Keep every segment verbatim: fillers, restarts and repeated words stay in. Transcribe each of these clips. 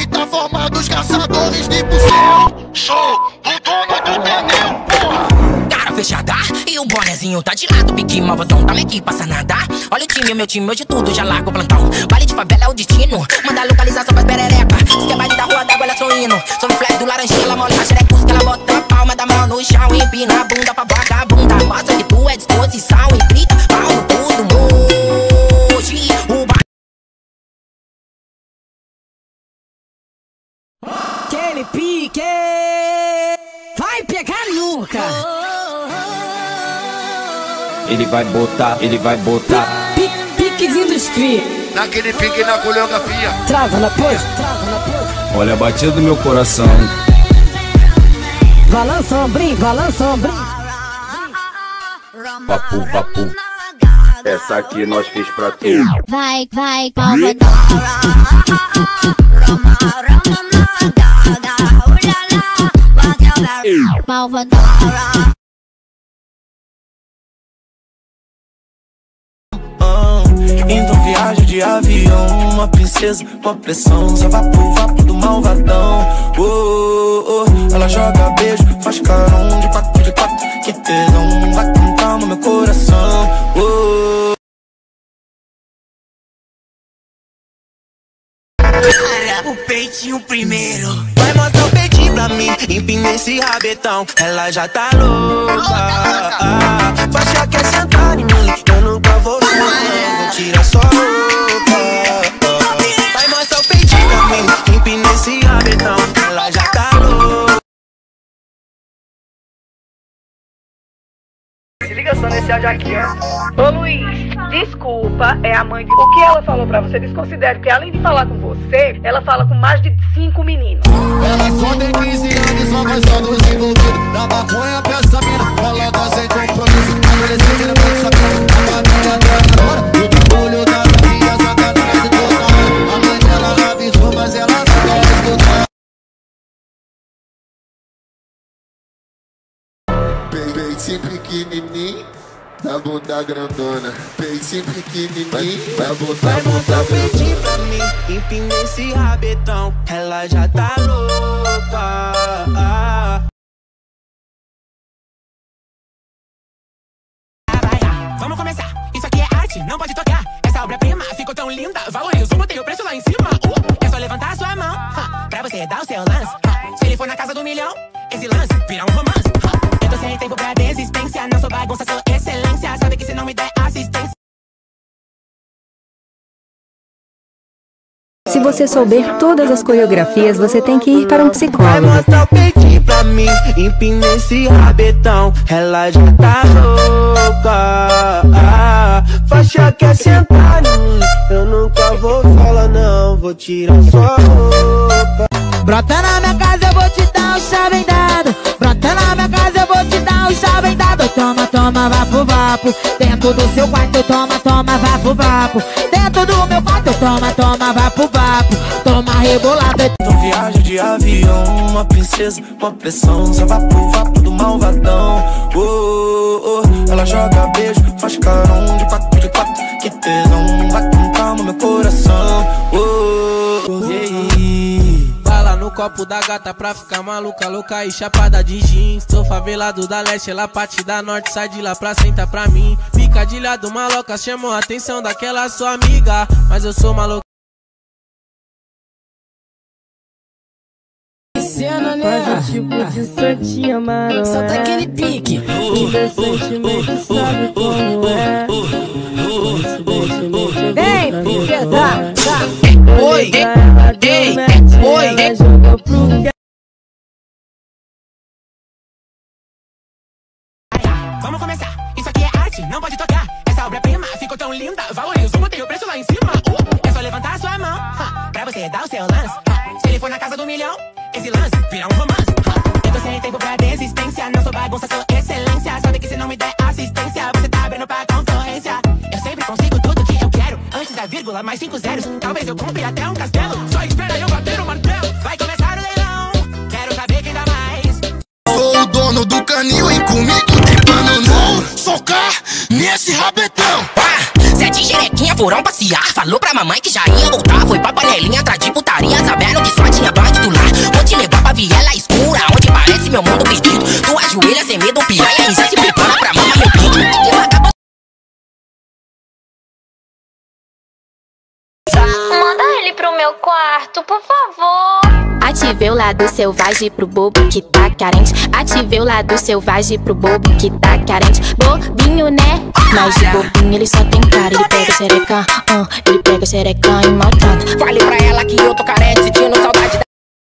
tá formando os caçadores de bucel. Sou o dono do canil, porra. Cara fechada e o bonezinho tá de lado. Pique malvadão, tá aqui, passa nada. Olha o time, meu time, hoje tudo já largo o plantão. Baile de favela é o destino, manda localização pras perereca. Se quer baile da rua d'água, ela sou hino. Sob flash do laranjinha, ela molha a xerecus que ela bota a palma da mão no chão. Empina a bunda pra vagabunda. Mostra que tu é disposição, implica pau no cu do moji. O ba... Aquele pique vai pegar nunca. Ele vai botar, ele vai botar Pique, piquezinho dos cria. Naquele pique na coreografia. Trava na pose, trava na pose. Olha a batida do meu coração. Balança ombrinho, balança ombrinho. Vapu, vapu. Essa aqui nós fez pra tu. Vai, vai, malvadão. Malvadão. Então viaja de avião, uma princesa, uma pressão. Só vapo, vapo do malvadão. Oh, oh, oh. Ela joga beijo, faz carão de quatro, de quatro. Que tesão, vai com calma meu coração. Oh. O peitinho primeiro. Vai mostrar o peitinho pra mim, empina esse rabetão. Ela já tá louca. Ah, faixa quer sentar em mim, eu nunca vou sentar, vou tirar só roupa. Ah, vai mostrar o peitinho pra mim, empina esse rabetão. Ela já tá louca. Se liga só nesse áudio aqui, ó. Ô Luiz, desculpa, é a mãe de... O que ela falou pra você? Desconsidere que além de falar com você, ela fala com mais de cinco meninos. Ela só tem quinze anos, só mais só dos envolvidos. Da maconha pra essa mina, ela tá sem compromisso. Adolescente não pode saber, a família dela agora. O olho da minha sacanagem de toda hora. A mãe dela avisou, mas ela só quer escutar. Peitinho pequenininho, da bunda grandona. Peitinho pequenininho, da bunda vai mostrar o peitinho pra mim, empina esse rabetão. Ela já tá louca. Ah. Vamos começar, isso aqui é arte, não pode tocar. Essa obra-prima ficou tão linda, valorizo, botei o preço lá em cima. uh, É só levantar a sua mão, uh, pra você dar o seu lance. uh, Se ele for na casa do milhão, esse lance vira um romance. uh, Eu tô sem tempo pra desistência, não sou bagunça, sou excelência. Sabe que se não me der assistência. Se você souber todas as coreografias, você tem que ir para um Vai psicólogo. mostrar o peitinho pra mim, empina esse rabetão. Ela já tá louca. Ah, faixa quer sentar em mim, eu nunca vou falar não, vou tirar sua roupa. Brota na minha casa, eu vou te dar um chave dado. Brota na minha casa, eu vou te dar um chave dado. Toma, toma, vapo, vapo. Dentro do seu quarto, toma, toma, vapo, vapo. Dentro do meu quarto, toma, toma, vapo, vapo. Toma rebolada. Então viaja de avião, uma princesa, uma pressão. Só vapo, vapo do malvadão. Oh, oh, oh. Ela joga beijo, faz carão de quatro, de quatro. Que tesão, vai com calma meu coração. Oh, oh, yeah. No copo da gata pra ficar maluca, louca e chapada de jeans. Sou favelado da leste, ela parte da norte, sai de lá pra sentar pra mim. Picadilha maloca, chamou a atenção daquela sua amiga, mas eu sou maluca. Cena, né? Tipo de santinha marona. Solta aquele pique. Indecentemente sabe como é. Vem, princesa. Oi, ei, ei, oi, ei. Vamos começar, isso aqui é arte, não pode tocar. Essa obra-prima ficou tão linda, valorizo, botei o preço lá em cima. uh, É só levantar a sua mão, uh, pra você dar o seu lance. uh, Se ele for na casa do milhão, esse lance vira um romance. uh, Eu tô sem tempo pra desistência, não sou bagunça, sou excelência. Sabe que se não me der assistência, você tá abrindo pra concorrência. Eu sempre consigo tudo que eu quero, antes da vírgula, mais cinco zeros. Talvez eu compre até um castelo, só espera eu bater o martelo. Vai começar o leilão, quero saber quem dá mais. Sou o dono do canil e comigo tem plano não. Socar nesse rabetão. Ah, sete jerequinha foram passear, falou pra mamãe que já ia voltar. Foi pra panelinha atrás de putaria, sabendo que só tinha viela escura, onde parece meu mundo perdido. Tu ajoelha sem medo, piranha, e já se prepara pra mamar meu pinto. Eu acabo... Manda ele pro meu quarto, por favor. Ativei o lado selvagem pro bobo que tá carente. Ativei o lado selvagem pro bobo que tá carente. Bobinho, né? Mas de bobinho ele só tem cara. Ele pega xereca, uh, ele pega xereca e maltrata. Falei pra ela que eu tô carente, sentindo saudade da...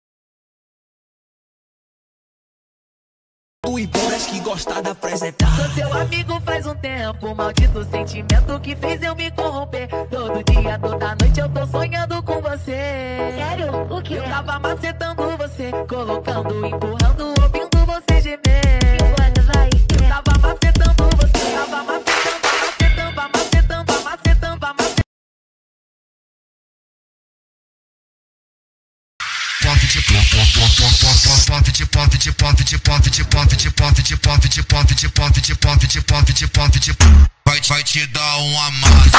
E boras que gosta da apresentar. Sou seu amigo faz um tempo, maldito sentimento que fez eu me corromper. Todo dia, toda noite eu tô sonhando com você. Sério? O que? Eu tava macetando você, colocando, empurrando, ouvindo você gemer. Mano, vai. Eu tava macetando você, tava macetando, macetando, macetando, macetando, macetando. Vai, vai te dar um amasso.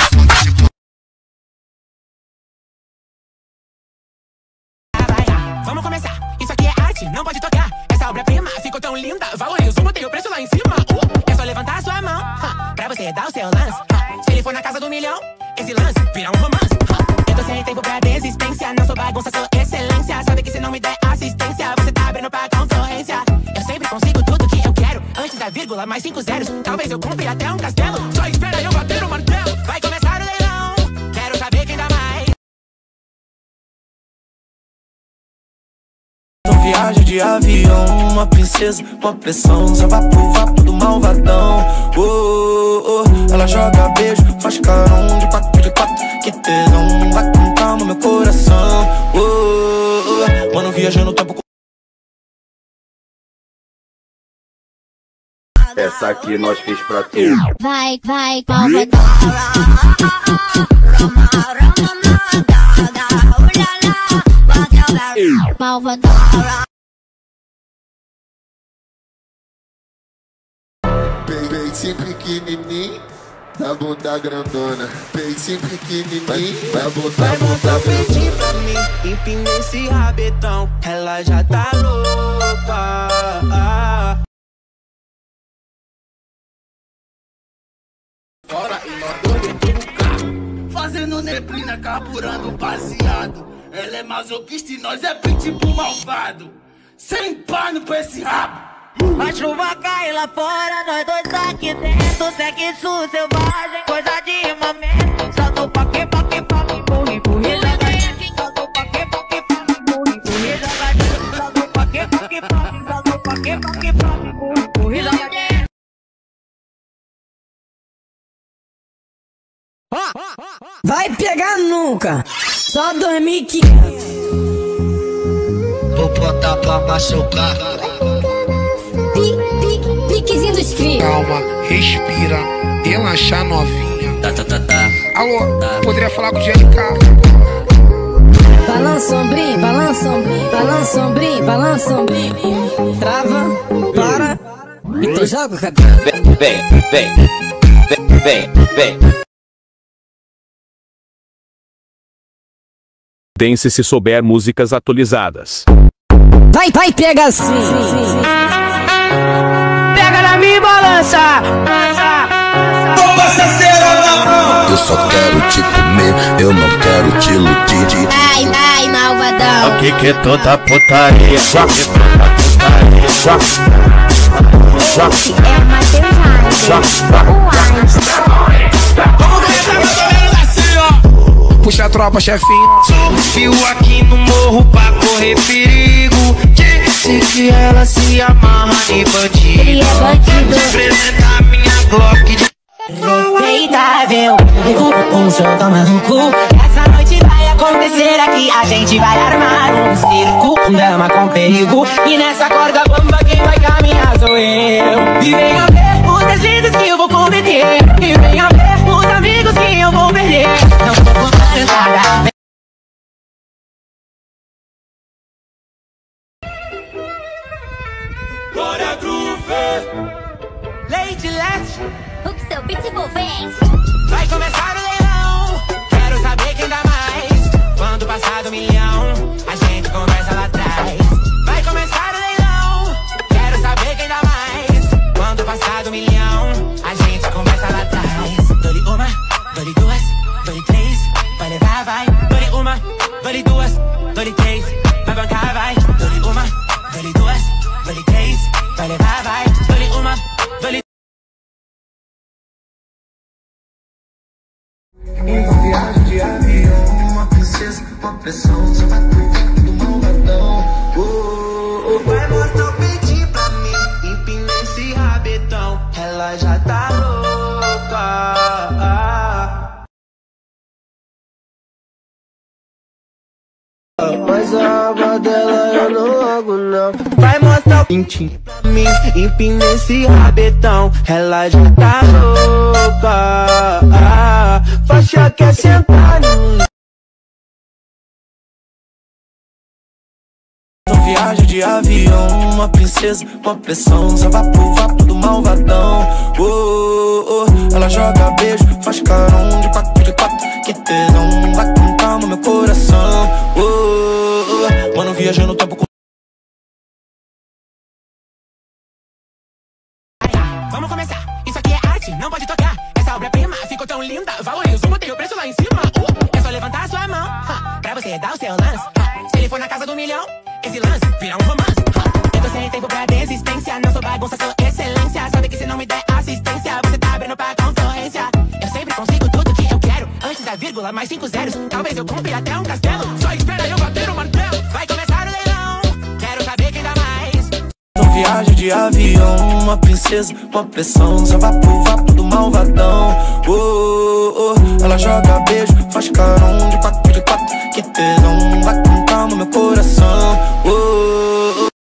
Vamos começar, isso aqui é arte, não pode tocar. Essa obra-prima ficou tão linda, valorizo, botei o preço lá em cima. uh, É só levantar sua mão, uh, pra você dar o seu lance. uh, Se ele for na casa do milhão, esse lance vira um romance. uh, Eu tô sem tempo pra desistência, não sou bagunça, sou excelência. Sabe que se não me der assistência, você tá abrindo pra concorrência. Eu sempre consigo tudo que eu quero, antes da vírgula, mais cinco zeros. Talvez eu compre até um castelo, só espera eu bater o martelo. Vai começar o leilão, quero saber quem dá mais. Viagem de avião, uma princesa, uma pressão, só vapo, vapo do malvadão. Oh, oh, oh. Ela joga beijo, faz carão de quatro, de quatro, que tesão, vai com calma meu coração. Oh, oh, oh. Mano, viajando no tempo. Essa aqui nós fez pra tu. Vai, vai, malvadão. Malvadão. Peitinho pequenininho, da bunda grandona. Peitinho pequenininho, da bunda Vai montar o grandona. peitinho pra mim, empina esse rabetão. Ela já tá louca. ah. Fora e nós dois dentro do carro, fazendo neblina, carburando baseado. Ela é masoquista e nós é pitbull malvado. Sem pano pra esse rabo. A chuva cai lá fora, nós dois aqui dentro. Sexo selvagem, coisa de momento. Só no paque, paque, paque, empurra, empurra, joga. Só no paque, paque, paque, empurra, empurra, joga. Só no paque, paque, paque, só no paque, paque, paque, empurra, empurra, joga. Vai pegar nunca, só dois mil e quinhentos. Vou botar pra machucar. Piquezinho dos crios. Calma, respira, relaxa novinha. Tá, tá, tá, tá. Alô, tá. Poderia falar com o G L K? Balança ombrinho, balança ombrinho, balança ombrinho, balança ombrinho. Trava, para, então joga o cabelo. Vem, vem, vem, vem, vem. Dance se souber músicas atualizadas. Vai, vai, pega assim. Pega na minha balança. Toma essa cera na mão. Eu só quero te comer, eu não quero te iludir. Vai, vai, malvadão. O que que é toda putaria? O que é toda putaria? É uma Matheus o Einstein. Vamos começar mais ou menos assim, ó. Puxa a tropa, chefinho. Subiu aqui no morro pra correr perigo. Disse que ela se amarra em bandido. Ele é bandido. Apresentar minha Glock de Respeitável, um show toma no cu. Essa noite vai acontecer aqui, a gente vai armar um circo, um drama com perigo. E nessa corda bamba quem vai caminhar sou eu. E venha ver os deslizes que eu vou cometer. E venha ver os amigos que eu vou perder. Não vou contar nada. Glória Groove. Lady Leste, O que seu pitbull fez? Vai começar o leilão, quero saber quem dá mais. Quando passar do milhão, a gente conversa lá atrás. Vai começar dou-lhe duas, dou-lhe três, vai bancar, vai. Dou-lhe uma, dou-lhe duas, dou-lhe três, vai levar, vai. Dou-lhe uma, dou-lhe... Uma viagem de avião, uma princesa, uma pressão, só vai pro fundo do malvadão. Oh, oh, oh. Vai mostrar o peitinho pra mim, empina esse rabetão, ela já tá louca. Mas a aba dela eu não logo não. Vai mostrar o pintinho pra mim, empina esse rabetão, ela já tá louca. Ah, faixa quer sentar em mim. Uma viagem de avião, uma princesa, uma pressão, só vai pro vapo do malvadão. Oh, oh, oh. Ela joga beijo, faz carão de quatro de quatro, que tesão, vai com calma meu coração. Oh, oh, oh. Mano, viajando no tempo com... Vamos começar, isso aqui é arte, não pode tocar. Essa obra-prima ficou tão linda, valorizo, botei o preço lá em cima. uh, É só levantar a sua mão, uh, pra você dar o seu lance. uh, Se ele for na casa do milhão, esse lance vira um romance. uh, Eu tô sem tempo pra desistência, não sou bagunça, sou excelência. Sabe que se não me der assistência, você tá abrindo pra concorrência. Eu sempre consigo tudo que eu quero, antes da vírgula, mais cinco zeros. Talvez eu compre até um castelo, só espera eu bater o martelo. Vai começar o leilão, quero saber quem dá mais. Uma viagem de avião, uma princesa, uma pressão, só vai pro vapo do malvadão. Oh, oh, oh. Ela joga beijo, faz carão de quatro de quatro, que tesão, vai com calma meu coração. Oh, oh, oh.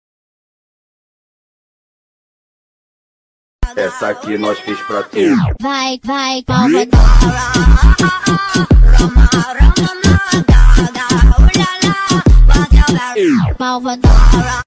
Essa aqui nós fiz pra tu. Vai, vai, malvadão. Malvadão.